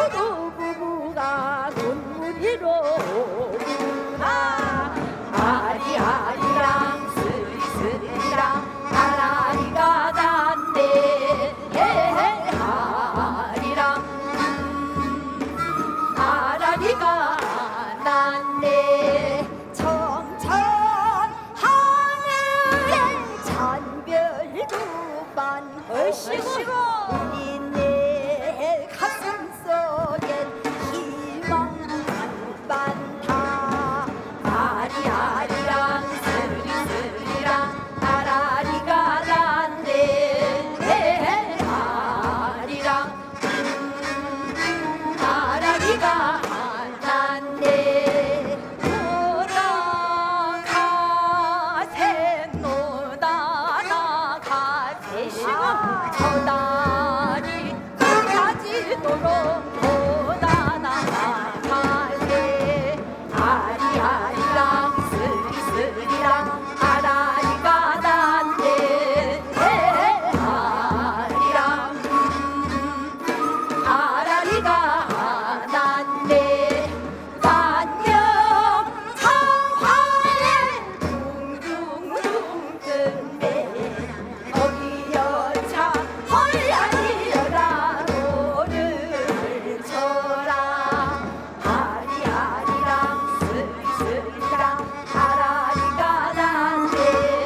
부부가 눈물이로 아리아리랑 스리스리랑 아라리가 난데 아리랑 아라리가 난데 청천 하늘에 잔별 두반 걸시고 우리 내 가슴 속엔 희망 많다 아리아리랑 스리스리랑 아라리가 난데 아리랑 아라리가 난데 돌아가세 노다 나가세 저 다리 끝까지도록 노다 나가세 아리아리랑 스리스리랑 아라리가 난데 아리랑 아라리가 난데 반영 창화에 둥둥둥 뜬데 어기 여자 헐라리여라 노를 쳐라 아리아리랑 스리스리랑 아라리가 난데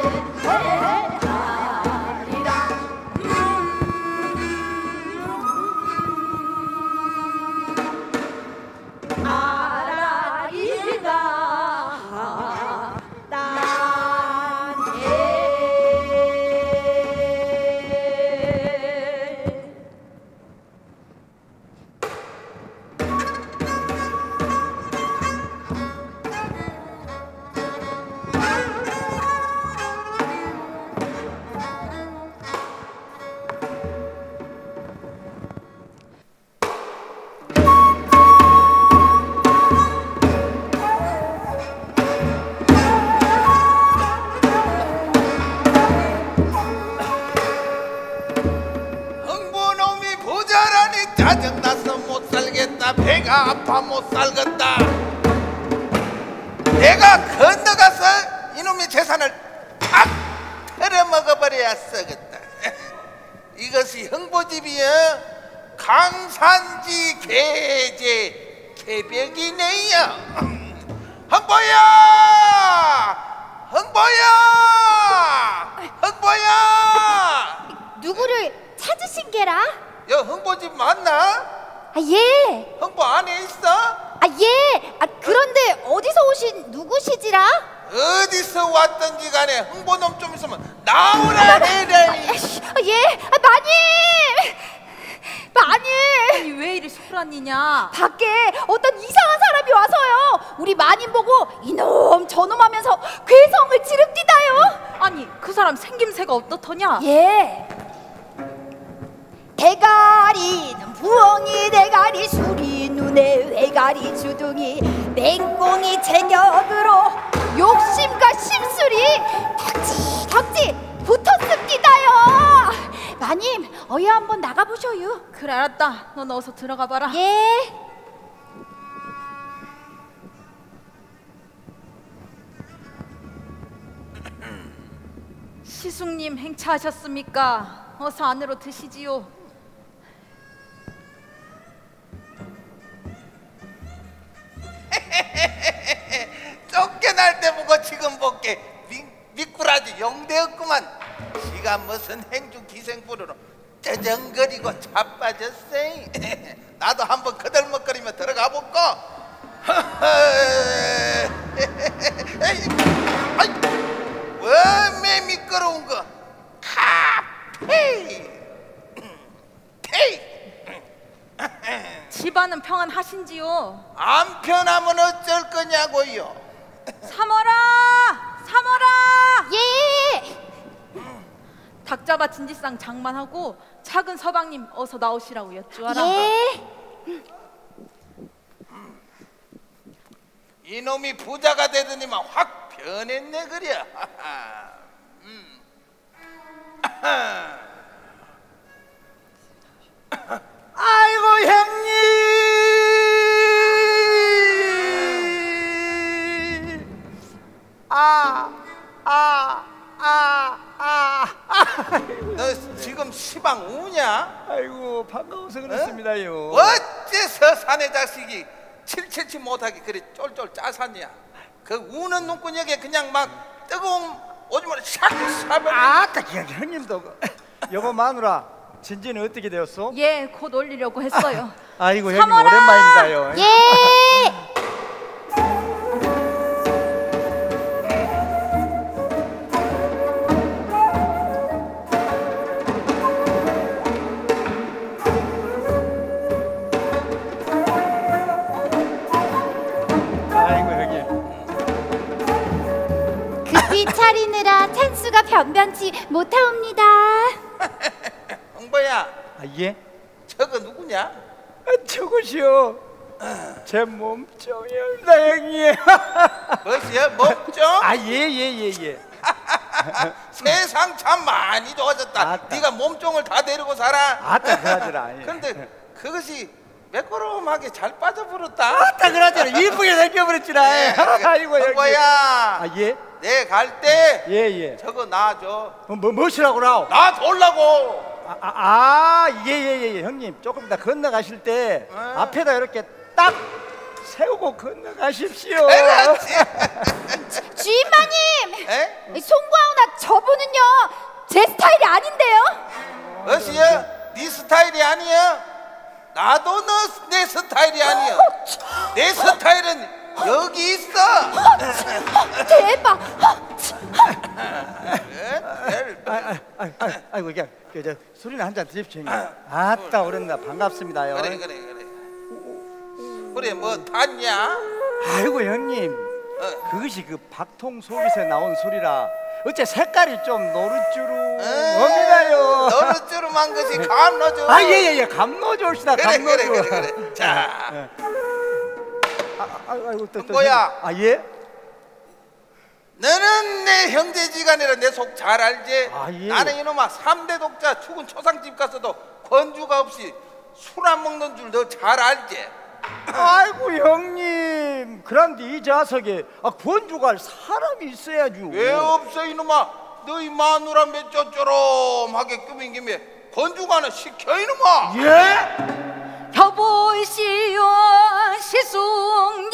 아라리가 난데 흥부놈이 부자라니 짜증나서 못 살겠다. 배가 아파 못 살겠다. 내가 건너가서 이놈의 재산을 탁 털어먹어버려야 쓰겠다. 이것이 흥부집이여 강산지 계제 개벽이네요. 흥보야! 흥보야! 흥보야! 누구를 찾으신 게라? 여 흥보집 맞나? 아, 예. 흥보 안에 있어? 아, 예. 아, 그런데 어디서 오신 누구시지라? 어디서 왔던지 간에 흥보놈 좀 있으면 나오라 해라. 아, 예. 아, 마님! 마님! 아니 왜 이리 소란이냐? 밖에 어떤 이상한 사람이 와서요. 우리 마님 보고 이놈 저놈 하면서 괴성을 지릅디다요. 아니 그 사람 생김새가 어떻더냐? 예. 대가리는 부엉이 대가리 수리 눈에 외가리 주둥이 맹꽁이 제격으로 욕심과 심술이 덕지 붙었습니다요. 마님 어여 한번 나가보셔요. 그래 알았다. 넌 어서 들어가 봐라. 예. 시숙님 행차하셨습니까? 어서 안으로 드시지요. 쫓겨날 때 보고 지금 볼게 미꾸라지 용대였구만. 지가 무슨 행주 기생부르로 쩌정거리고 자빠졌어. 나도 한번 거들먹거리며 들어가 볼까. 왜 미끄러운 거. 카페이 집안은 평안하신지요? 안 편하면 어쩔 거냐고요. 삼월아! 삼월아! 예. 닭잡아 진지상 장만하고 작은 서방님 어서 나오시라고 여쭈어라. 예. 이놈이 부자가 되더니만 확 변했네 그려. 아이고 형님 누구냐? 아이고 반가워서 그렇습니다요. 어째서 사내 자식이 칠칠치 못하게 그리 쫄쫄 짜샀냐? 그 우는 눈구녕에 그냥 막 뜨거운 오줌을 샥 샤버려. 아까 형님도 여보 마누라 진지는 어떻게 되었어? 예, 곧 올리려고 했어요. 아이고 형님 삼월아! 오랜만입니다요. 예. 아이고 형님. 급히 차리느라 찬수가 변변치 못하옵니다. 홍보야, 아 예? 저거 누구냐? 아, 저것이요. 제 몸종입니다 형님. 뭐시여? 몸좀? 아 예 예 예. 세상 참 많이 좋아졌다. 아따. 네가 몸종을 다 데리고 살아. 아따 그러더라. 예. 그런데 그것이 매끄러움하게 잘 빠져버렸다. 아따 그러더라. 이쁘게 생겨버렸지라. 아이고 형님. 홍보야, 아 예? 내 갈 때 예 예. 저거 놔줘. 무엇이라고라? 나 돌라고. 예예예 형님 조금 이따 건너가실 때 어. 앞에다 이렇게 딱 세우고 건너가십시오. 그렇지. 주인마님, 에? 송구하오나 저분은요 제 스타일이 아닌데요. 어시여, 네 스타일이 아니야. 나도 내 스타일이 아니야. 내 스타일은 여기 있어. 대박. 아이고 그냥 저 술이나 한잔 드십시오 형님. 아따 어른다 반갑습니다요. 그래. 그래 뭐 탔냐? 아이고 형님 그것이 그 박통 속에서 나온 술이라 어째 색깔이 좀 노릇주름합니다요. 노릇주름한 것이 감노주. 아 예예예 감노주시다 감노주. 그래. 자, 아이고 또 뭐야? 아 예? 너는 내 형제지간이라 내 속 잘 알지? 아, 예. 나는 이놈아 3대 독자 죽은 초상집 가서도 권주가 없이 술 안 먹는 줄 너 잘 알지? 아이고 형님 그런데 이 자석에 권주갈 사람이 있어야죠. 왜 없어 이놈아? 너희 마누라 몇 쪼쪼롬하게 꾸민 김에 권주가 하나 시켜 이놈아. 예? 여보시오 시숙님,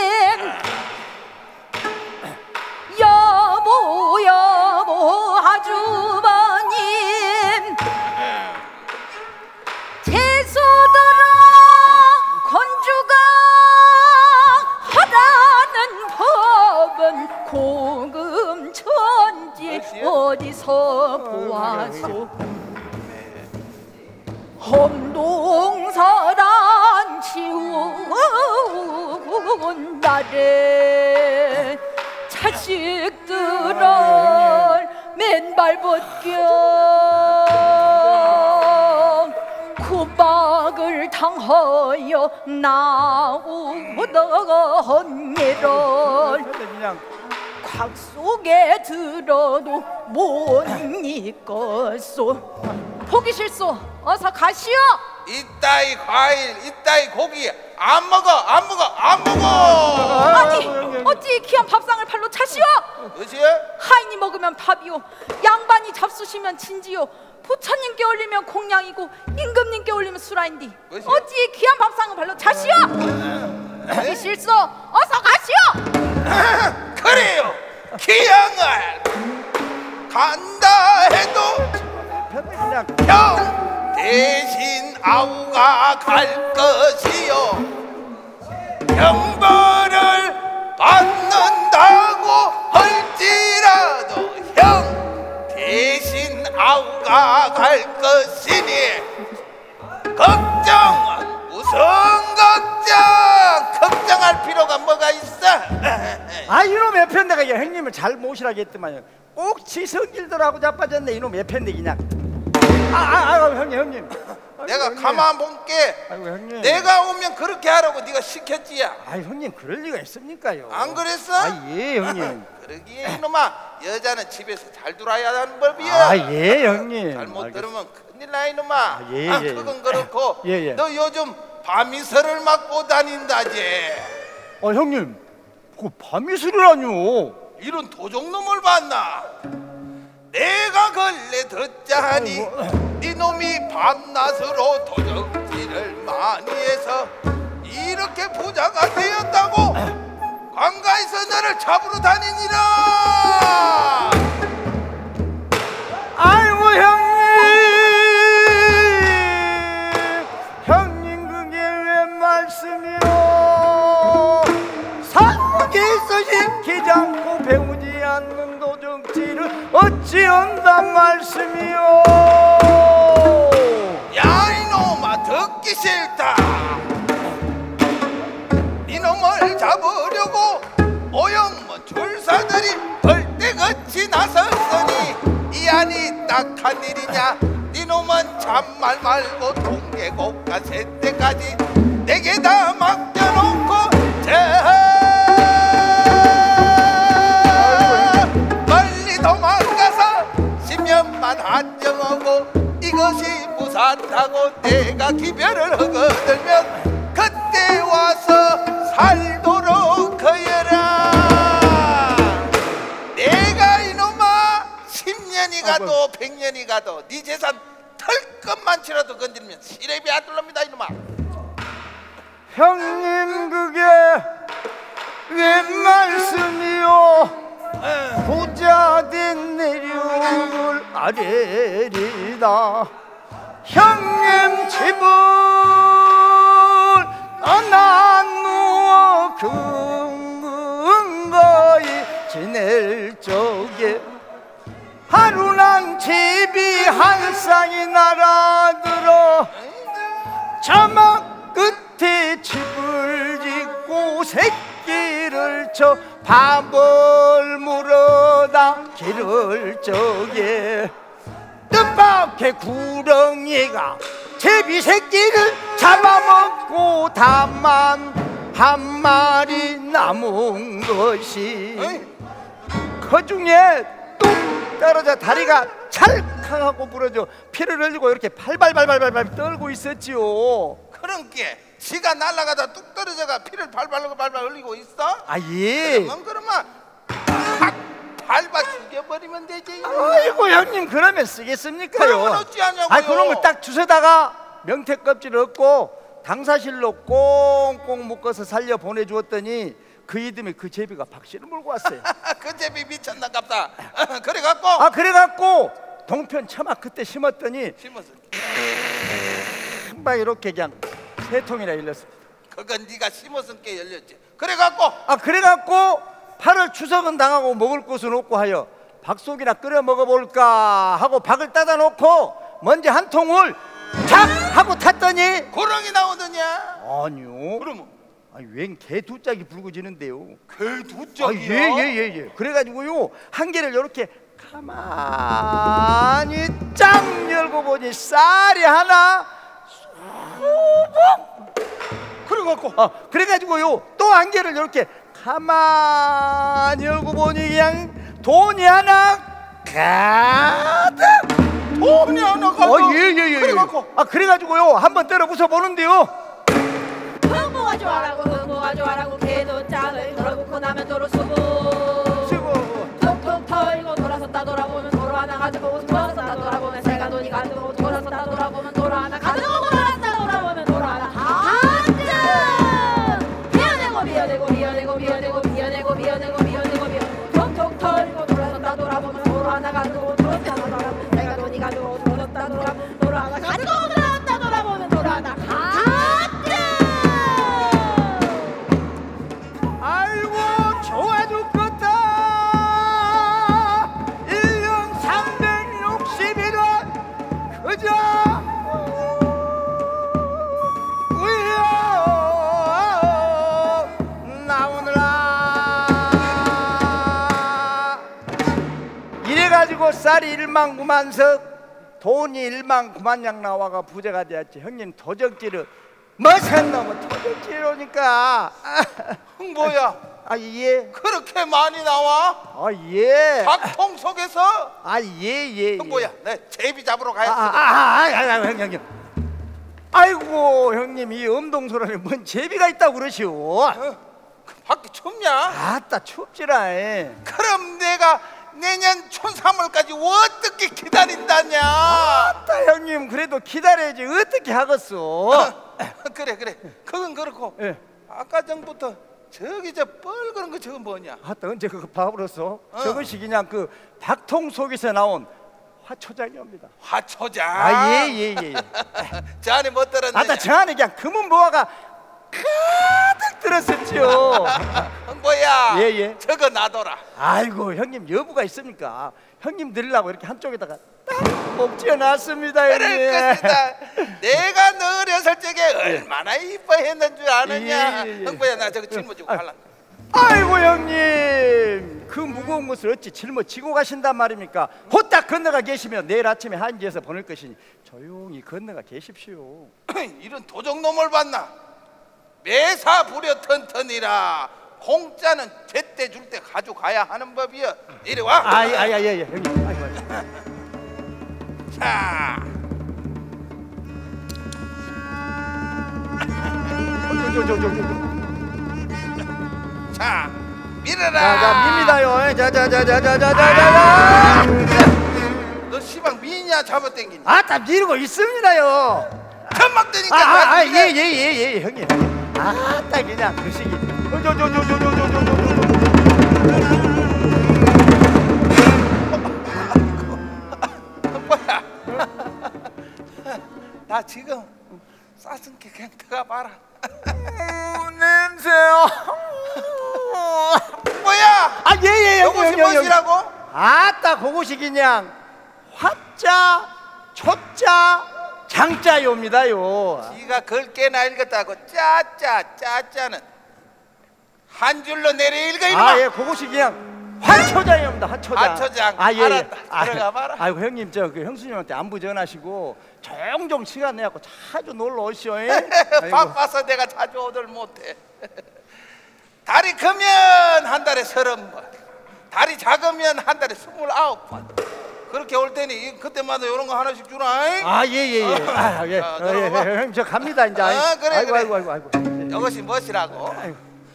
여보 아주버님, 제수들아 건주가 하라는 법은 고금천지 어디서 보아소. 험동사랑 치운 날에 자식들을 맨발 벗겨 구박을 당하여 나오던 예를 그냥 곽 속에 들어도 못 잊겠소. 보기 싫소. 어서 가시오. 이따이 과일 이따이 고기 안 먹어. 아니 어찌 귀한 밥상을 팔로 차시오. 어시여? 하인이 먹으면 밥이요, 양반이 잡수시면 진지요, 부처님께 올리면 공양이고 임금님께 올리면 수라인디 뭐시오? 어찌 귀한 밥상을 발로 차시오. 보기 싫소. 어서 가시오. 그래요. 기양을 간다 해도 그냥 형 대신 아우가 갈 것이요. 형벌을 받는다고 할지라도 형 대신 아우가 갈 것이니 걱정은 무슨 걱정할 필요가 뭐가 있어. 이놈 애편대가 형님을 잘 모시라고 했더만요. 꼭 지성질들하고 자빠졌네 이놈 애편대 그냥. 형님. 내가 형님. 가만 볼게. 아이고 형님. 내가 오면 그렇게 하라고 네가 시켰지야. 형님 그럴 리가 있습니까요? 안 그랬어? 예 형님. 그러기에 이놈아 여자는 집에서 잘 돌아야 하는 법이야. 예 형님. 잘못 들으면 큰일 나 이놈아. 예. 그건 그렇고 예. 너 요즘 밤이슬을 맞고 다닌다지. 형님 그 밤이슬이라뇨. 이런 도적놈을 봤나? 내가 걸레 듣자하니 니놈이 밤낮으로 도적질을 많이 해서 이렇게 부자가 되었다고 관가에서 너를 잡으러 다니니라. 아이고 형님 그게 왜 말씀이요? 사국에서 시키지 않고 배우지 않는 도적질을 어찌 한단 말씀이요? 야 이놈아 듣기 싫다. 이놈을 잡으려고 오영문 줄사들이 벌떼같이 나섰으니 이 안이 딱한 일이냐. 이놈은 잔말 말고 동계곡과 새때까지 내게 다 맡겨놓고 멀리 도망가서 10년만 한정하고 이것이 무산하고 내가 기별을 허거들면 그때 와서 살도록 하여라. 내가 이놈아 10년이 가도 100년이 가도 네 재산 털끝만치라도 건드리면 시래비 아들랍니다 이놈아. 형님 그게 왜 말씀이요? 부자된 내륙을 아래리다. 형님 집을 나누어 근거히 지낼 적에 하루랑 집이 한 쌍이 날아들어 자막 끝에 집을 짓고 새끼를 쳐 밥을 물어다 기를 적에 뜻밖의 구렁이가 제비 새끼를 잡아먹고 다만 한 마리 남은 것이 그 중에 뚝 떨어져 다리가 찰칵하고 부러져 피를 흘리고 이렇게 발발발발발 떨고 있었지요. 그런게 지가 날아가다 뚝 떨어져가 피를 발발 흘리고 있어? 아 예. 그러면 팍 밟아 죽여버리면 되지. 아이고 형님 그러면 쓰겠습니까요? 그러면 어찌하냐고요? 아 그런 걸 딱 주워다가 명태 껍질 얻고 당사실로 꽁꽁 묶어서 살려 보내주었더니 그 이듬해 그 제비가 박씨를 몰고 왔어요. 그 제비 미쳤나갑다. 그래갖고 그래갖고 동편 처마 그때 심었더니 심었어. 막 이렇게 그냥 세 통이나 열렸습니다. 그건 네가 심었은 게 열렸지. 그래갖고 그래갖고 8월 추석은 당하고 먹을 것은 없고 하여 박속이나 끓여 먹어볼까 하고 박을 따다 놓고 먼저 한 통을 탁 하고 탔더니 고렁이 나오느냐? 아니요. 그러면 웬 개 두 짝이 불구지는데요. 개 두 짝이야? 예예예. 그래가지고요 한 개를 이렇게 가만히 쫙 열고 보니 쌀이 하나 그래가지고요 또 한 개를 이렇게 가만히 열고 보니 그냥 돈이 하나 가득. 돈이 하나 가득? 예예예. 그래갖고 그래가지고요 한번 때려 부숴 보는데요. 흥모가 좋아라고 개도 짝을 덜어붙고 나면 도로 수고 톡톡 털고 돌아섰다 돌아보면 도로 하나 가지고 돌아섰다 돌아보면 새가 돈이 가지고 돌아섰다 돌아보면 도로 하나 가지고 돌아섰다 돌아보면 도로 하나 한증 비어내고 톡톡 털고 돌아섰다 돌아보면 도로 하나 가지고 돌아섰다 돌아보면 새가 돈이 가지고 돌아섰다 돌아보면 도로 하나 가지고 돌아섰다 돌아보면 도로 하나 한증. 아이고 좋아 죽겠다. 1년 360일은 그저 우여 나오느라. 이래가지고 쌀이 1만 9만 석 돈이 1만 9만 양 나와가 부자가 되었지. 형님 도적질을 멋은 너무 도적질이니까. 흥보야 예. 그렇게 많이 나와? 예. 박통 속에서? 예. 흥보야 내 제비 잡으러 가야지. 형님. 아이고 형님 이 엄동소란에 뭔 제비가 있다고 그러시오. 밖에 춥냐? 아따 춥지라. 그럼 내가 내년 춘3월까지 어떻게 기다린다냐? 아따 형님 그래도 기다려야지 어떻게 하겠어. 그래 그건 그렇고 예. 아까 전부터 저기 저 뻘그런 거 저거 뭐냐? 아따 언제 그거 봐버렸어? 저것이 그냥 그 박통 속에서 나온 화초장이옵니다. 화초장. 아 예. 저 안에 뭐 들었느냐? 아따 저 안에 그냥 금은 보화가 가득 들었었죠. 뭐야? 예. 저거 놔둬라. 아이고 형님 여부가 있습니까? 형님 드리려고 이렇게 한쪽에다가 딱 옥지어놨습니다. 그럴 것이다. 내가 너 어렸을 적에 얼마나 이뻐했는 줄 아느냐? 예. 형보야 나 저거 짊어지고 갈라. 아이고 형님 그 무거운 것을 어찌 짊어지고 가신단 말입니까? 호딱 건너가 계시면 내일 아침에 한지에서 보낼 것이니 조용히 건너가 계십시오. 이런 도적놈을 봤나? 매사 부려 턴턴이라 공짜는 제때 줄 때 가져가야 하는 법이여. 이리 와. 예 형님. 아이고. 자, 자, 밀어라. 자 밉니다요. 자자자자자자자자. 너 시방 미냐 잡아당기니? 아따 미루고 있습니다요. 천막 되니까. 예 형님. 아따 그냥 그 시기. 뭐야? 나 지금 싸슨 게 그냥 들어가 봐라. 냄새요. 뭐야? 예 이것이 무엇이라고? 아따 그것이 그냥 화자 초자 장자요입니다요. 네가 글게나 읽었다고 짜짜는 한 줄로 내려 읽어 이놈아. 예 그것이 그냥 화초장입니다. 화초장. 예. 알았다. 들어가 봐라. 아이고 형님 저 그 형수님한테 안부 전하시고 종종 시간 내갖고 자주 놀러 오시오. 바빠서 내가 자주 오들 못해. 다리 크면 한 달에 30번, 다리 작으면 한 달에 29번. 그렇게 올 테니 그때마다 이런 거 하나씩 주라. 예. 형님 저 갑니다 이제. 그래. 아이고. 이것이 무엇이라고? 아이고.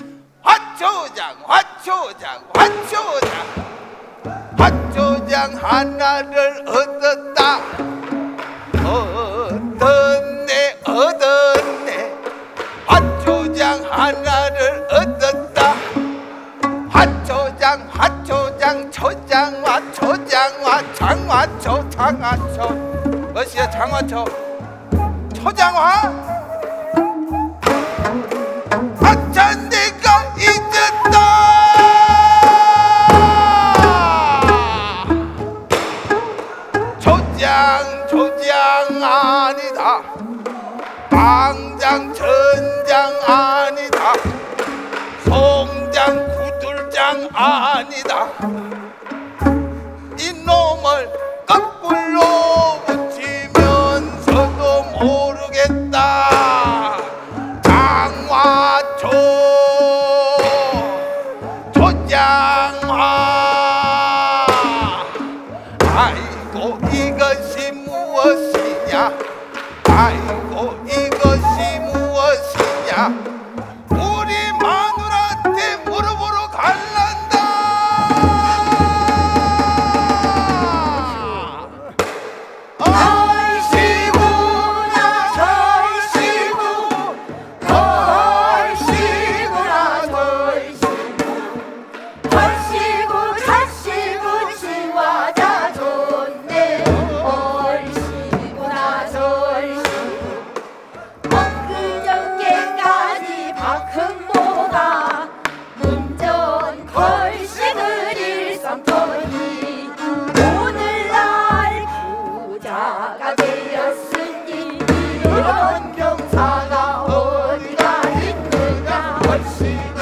화초장 하나를 얻었다. 얻었네. 화초장 하나를 얻었다. 화초장 장화초. 무엇이야 장화초? 초장화? 하천 내가 잊었다. 조장 아니다. 방장 전장 아니다. 송장 구들장 아니다. 이놈을 거꾸로 붙이면서도 모르겠다. 장화초 초장화. 아이고 이것이 무엇이냐? 아이고 이것이 무엇이냐? 우리 마누라한테 물어보러 갈란다. 이런 병사가 어디가 있느냐.